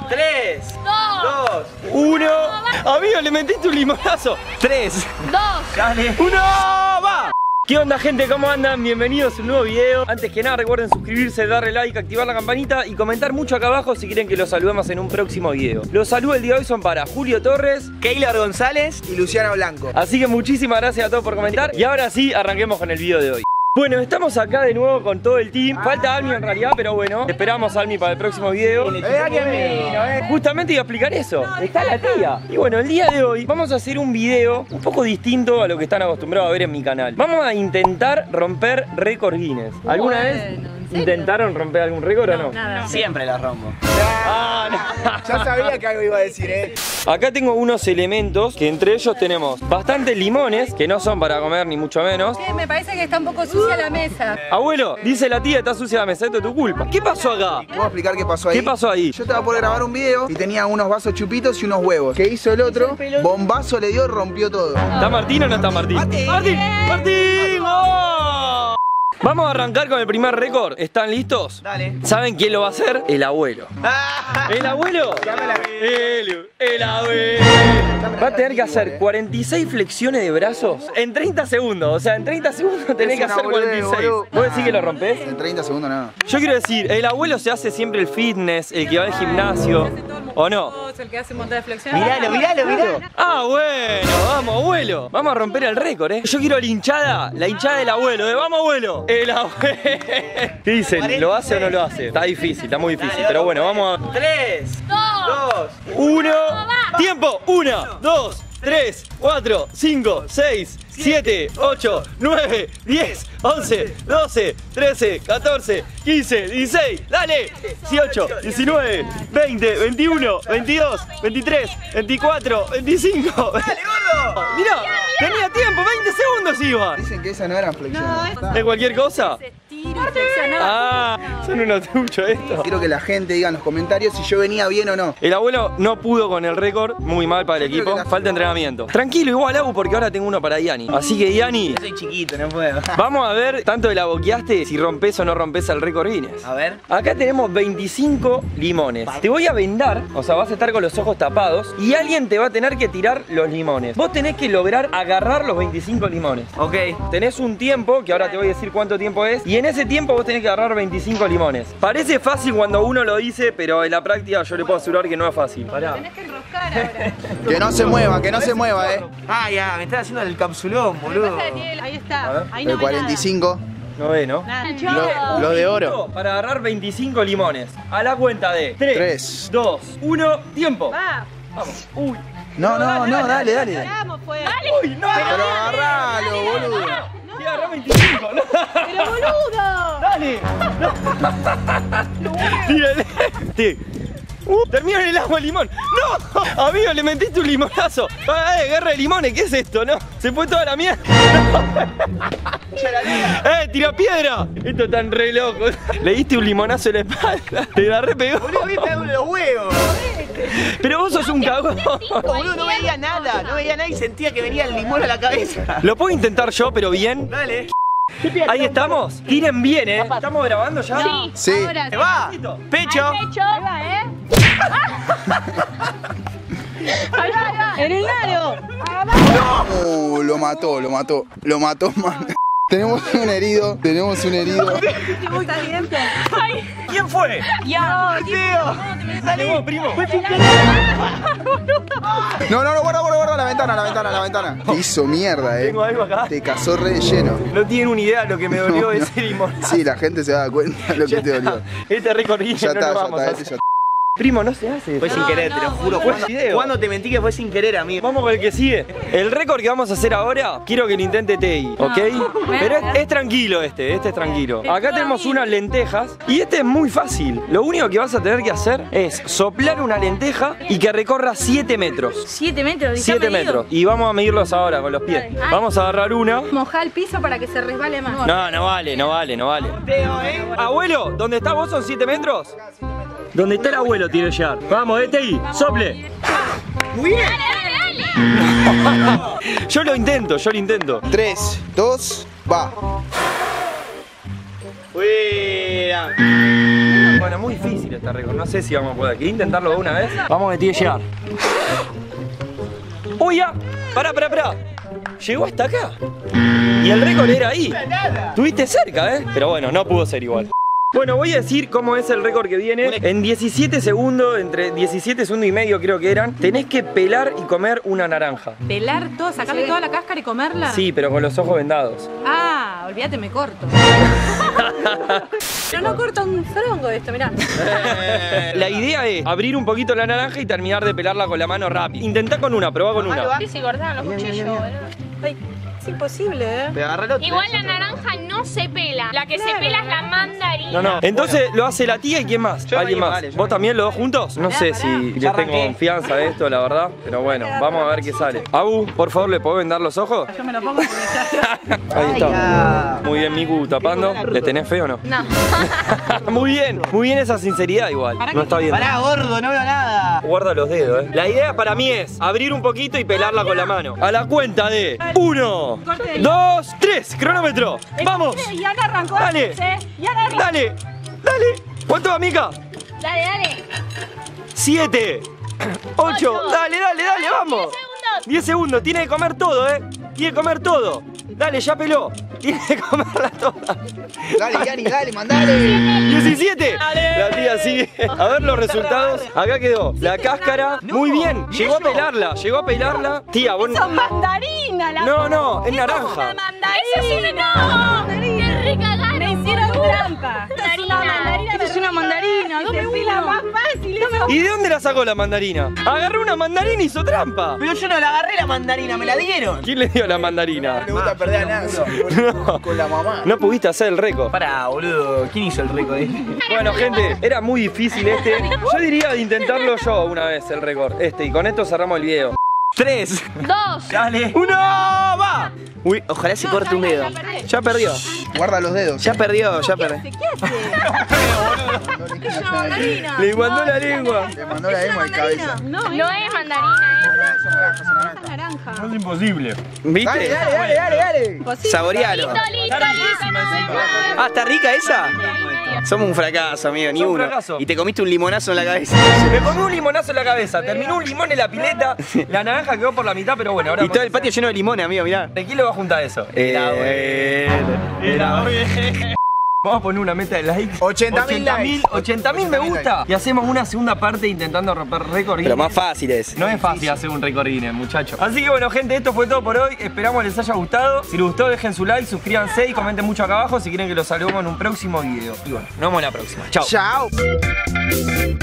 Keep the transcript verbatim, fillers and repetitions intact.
tres, dos, dos, uno. Amigo, le metiste un limonazo. tres, dos, dale, uno, va. ¿Qué onda, gente? ¿Cómo andan? Bienvenidos a un nuevo video. Antes que nada, recuerden suscribirse, darle like, activar la campanita y comentar mucho acá abajo si quieren que los saludemos en un próximo video. Los saludos el día de hoy son para Julio Torres, Keylor González y Luciano Blanco. Así que muchísimas gracias a todos por comentar. Y ahora sí, arranquemos con el video de hoy. Bueno, estamos acá de nuevo con todo el team. Falta Almi en realidad, pero bueno, esperamos a Almi para el próximo video. Justamente iba a explicar eso. Está la tía. Y bueno, el día de hoy vamos a hacer un video un poco distinto a lo que están acostumbrados a ver en mi canal. Vamos a intentar romper récord Guinness. ¿Alguna vez intentaron romper algún récord o no? Nada. Siempre la rompo. Ah, no. Ya sabía que algo iba a decir, eh. Acá tengo unos elementos que entre ellos tenemos bastantes limones, que no son para comer ni mucho menos. Sí, me parece que está un poco sucia la mesa. Abuelo, dice la tía, está sucia la mesa, esto es tu culpa. ¿Qué pasó acá? ¿Puedo explicar qué pasó ahí? ¿Qué pasó ahí? Yo estaba por grabar un video y tenía unos vasos chupitos y unos huevos. ¿Qué hizo el otro? Bombazo le dio y rompió todo. ¿Está Martín o no está Martín? Martín. ¡Martín! ¡Martín! ¡Oh! Vamos a arrancar con el primer récord. ¿Están listos? Dale. ¿Saben quién lo va a hacer? El abuelo. ¿El abuelo? El, el abuelo. Va a tener que hacer cuarenta y seis flexiones de brazos en treinta segundos. O sea, en treinta segundos tenés que hacer cuarenta y seis. ¿Vos decís que lo rompés? En treinta segundos nada. Yo quiero decir, el abuelo se hace siempre el fitness, el que va al gimnasio. ¿O no? El que hace un montón de flexiones. Miralo, miralo, miralo. Ah, bueno, vamos, abuelo. Vamos a romper el récord, ¿eh? Yo quiero la hinchada, la hinchada del abuelo, ¿eh? Vamos, abuelo. El abuelo. ¿Qué dicen? ¿Lo hace o no lo hace? Está difícil, está muy difícil. Pero bueno, vamos a... tres, dos, uno. ¡Tiempo! uno, dos, tres, cuatro, cinco, seis, siete, ocho, nueve, diez, once, doce, trece, catorce, quince, dieciséis, dale, dieciocho, diecinueve, veinte, veintiuno, veintidós, veintitrés, veinticuatro, veinticinco. ¡Dale, gordo! Mirá, tenía tiempo, veinte segundos iba. Dicen que esas no eran flexiones. ¿De cualquier cosa? Ah, son unos truchos estos. Quiero que la gente diga en los comentarios si yo venía bien o no. El abuelo no pudo con el récord, muy mal para el Yo creo equipo, que la- falta entrenamiento. Tranquilo, igual Abu, porque ahora tengo uno para Diani. Así que Diani, Soy chiquito, no puedo. vamos a ver tanto de la boqueaste si rompes o no rompes el récord Guinness. A ver. Acá tenemos veinticinco limones. Te voy a vendar, o sea, vas a estar con los ojos tapados y alguien te va a tener que tirar los limones. Vos tenés que lograr agarrar los veinticinco limones. Ok. Tenés un tiempo, que ahora te voy a decir cuánto tiempo es, y en ese tiempo vos tenés que agarrar veinticinco limones. Parece fácil cuando uno lo dice, pero en la práctica yo le puedo asegurar que no es fácil. Pará. Tenés que enroscar ahora. Que no se mueva, que no se mueva, eh. Ah, ya, me están haciendo el capsulón, boludo. Ahí está. A ver. Ahí no El ve cuarenta y cinco. No ve, ¿no? nada. Lo, lo de oro. Para agarrar veinticinco limones. A la cuenta de tres, Tres. dos, uno, tiempo. Va. Vamos. Uy. No, no, no, dale, dale. Vamos, pues. Uy, no. Pero agarralo, boludo. Sí, agarrá veinticinco. No. Pero boludo. Dale. Tírale. Sí. Uh, termina en el agua el limón. ¡No! Amigo, le metiste un limonazo. Ah, eh, guerra de limones, ¿qué es esto? No, se fue toda la mierda. ¡Eh, tira piedra! Esto es tan re loco. Le diste un limonazo en la espalda. Te la repegó. Boludo, viste los huevos. Pero vos sos un cagón. Boludo, no veía nada, no veía nada y sentía que venía el limón a la cabeza. Lo puedo intentar yo, pero bien. Dale. Ahí estamos. Tiren bien, ¿eh? ¿Estamos grabando ya? Sí. Sí. Ahora. Se va. Pecho. Pecho. Ahí va, ¿eh? Ahí va, ahí va. En el aro. Uh, lo mató, lo mató. Lo mató, man. Tenemos un herido, tenemos un herido. ¿Está bien? Ay. ¿Quién fue? Ya. Salí, primo. No, no, no, guarda, guarda, guarda la ventana, la ventana, la ventana. Te hizo mierda, eh. Tengo algo acá. Te cazó re de lleno. No tienen una idea de lo que me dolió No, no. ese limón. Sí, la gente se da cuenta de lo que te dolió. Este récord Guinness Ya no está, lo ya vamos está, a este hacer. ya Primo, no se hace. Fue sin No, querer, no, te lo juro. boludo. ¿Cuándo, Video. ¿Cuándo te mentí que fue sin querer, amigo? Vamos con el que sigue. El récord que vamos a hacer ahora, quiero que lo intente Tei, ¿ok? Pero es, es tranquilo este, este es tranquilo. Acá tenemos unas lentejas y este es muy fácil. Lo único que vas a tener que hacer es soplar una lenteja y que recorra siete metros. Siete metros. siete metros. Y vamos a medirlos ahora con los pies. Ay. Vamos a agarrar una. Mojar el piso para que se resbale más. No, no vale, no vale, no vale. Abuelo, ¿dónde estás vos son siete metros? ¿Dónde está el abuelo tiene que llegar? Vamos, este ahí, sople. Muy bien. Yo lo intento, yo lo intento. tres, dos, va. Fuera. Bueno, muy difícil este récord. No sé si vamos a poder. ¿Querés intentarlo de una vez? Vamos a llegar. ¡Uy, ya! Pará, pará, pará. Llegó hasta acá. Y el récord era ahí. Estuviste cerca, ¿eh? Pero bueno, no pudo ser igual. Bueno, voy a decir cómo es el récord que viene. En diecisiete segundos, entre diecisiete segundos y medio creo que eran, tenés que pelar y comer una naranja. Pelar todo, sacarle sí. toda la cáscara y comerla. Sí, pero con los ojos vendados. Ah, olvídate, me corto. Yo no corto un frongo esto, mirá. La idea es abrir un poquito la naranja y terminar de pelarla con la mano rápido. Intentá con una, probá con una. Sí, sí, cortaban los cuchillos, boludo. Ay, es imposible, ¿eh? Pero agarralo. Igual la naranja no se pela. La que claro, se pela es la mandarina. No, no. Entonces bueno. Lo hace la tía y ¿quién más? Yo ¿Alguien más? Vale, ¿Vos también los dos juntos? No pará, sé pará. si yo tengo confianza de esto, la verdad. Pero bueno, vamos a ver qué sale. Abu, por favor, ¿le puedo vendar los ojos? Yo me lo pongo porque ahí está. Muy bien, Miku, tapando. ¿Le tenés fe o no? No. Muy bien, muy bien esa sinceridad igual. No está bien. Pará, gordo, no veo nada. Guarda los dedos, eh. La idea para mí es abrir un poquito y pelarla con la mano. A la cuenta de uno, dos, tres. Cronómetro. Vamos. Ya no arrancó. Dale. Ya no arrancó. Dale. Dale. ¿Cuánto va, Mica? Dale, dale. Siete. Ocho. Dale, dale, dale, vamos. Diez segundos. Tiene que comer todo, eh. Tiene que comer todo. Dale, ya peló. Tiene que comerla toda. Dale, Yani, dale, mandale. diecisiete. La tía sigue. A ver los resultados. Acá quedó. La cáscara. Muy bien. Llegó a pelarla. Llegó a pelarla. Tía, vos. Son mandarina. La no, no, es naranja. Mandarina. Eso sí, no. Qué rica gana. Me hicieron trampa. Es una mandarina. Esto es una mandarina. No me pila más fácil. ¿Y de dónde la sacó la mandarina? Agarró una mandarina y hizo trampa. Pero yo no la agarré la mandarina, me la dieron. ¿Quién le dio la mandarina? No le gusta perder a nadie. No. Con la mamá. No pudiste hacer el récord. Pará, boludo. ¿Quién hizo el récord? Bueno, gente, era muy difícil este. Yo diría de intentarlo yo una vez el récord. Este, y con esto cerramos el video. Tres. Dos. Dale. Uno, va. Uy, ojalá se corte un dedo. Ya perdió. Guarda los dedos. Ya perdió, ya perdió. ¿Qué hace? Es una mandarina. Le mandó la lengua. Le mandó la lengua de cabeza. No, No es mandarina, es naranja. No es imposible. ¿Viste? Dale, dale, dale, dale, dale. Saborealo. eh. Listo, listo, listo. Ah, ¿está rica esa? Somos un fracaso, amigo, ni Somos un uno. fracaso. Y te comiste un limonazo en la cabeza. Me comí un limonazo en la cabeza. Terminó un limón en la pileta. La naranja quedó por la mitad, pero bueno, ahora. Y todo el patio lleno de limones, amigo, mirá. ¿De quién le va a juntar eso? Era bueno. Era bueno. Vamos a poner una meta de likes. ochenta mil likes. ochenta mil me gusta. Y hacemos una segunda parte intentando romper récord. Pero más fácil es. No es fácil hacer un récord Guinness, muchachos. Así que bueno, gente, esto fue todo por hoy. Esperamos les haya gustado. Si les gustó, dejen su like, suscríbanse y comenten mucho acá abajo si quieren que los saludemos en un próximo video. Y bueno, nos vemos en la próxima. Chao. Chao.